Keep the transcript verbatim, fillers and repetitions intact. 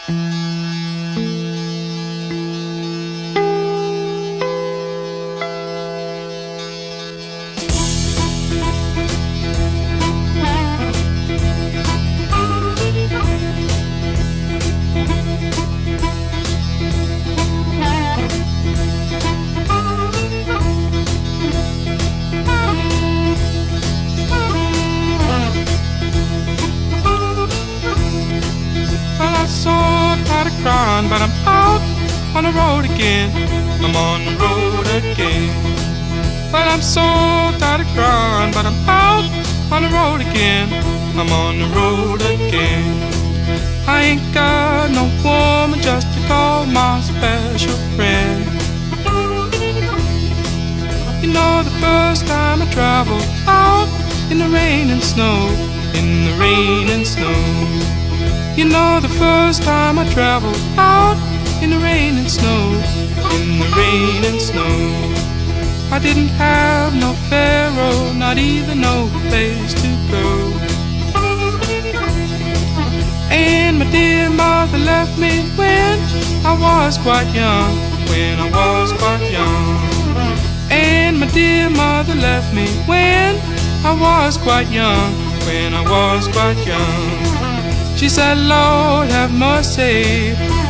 But I'm out on the road again. I'm on the road again. Well, I'm so tired of crying, but I'm out on the road again. I'm on the road again. I ain't got no woman just to call my special friend. You know, the first time I traveled out in the rain and snow, in the rain and snow. You know, the first time I traveled out in the rain and snow, in the rain and snow. I didn't have no pharaoh, not even no place to go. And my dear mother left me when I was quite young, when I was quite young. And my dear mother left me when I was quite young, when I was quite young. She said, Lord have mercy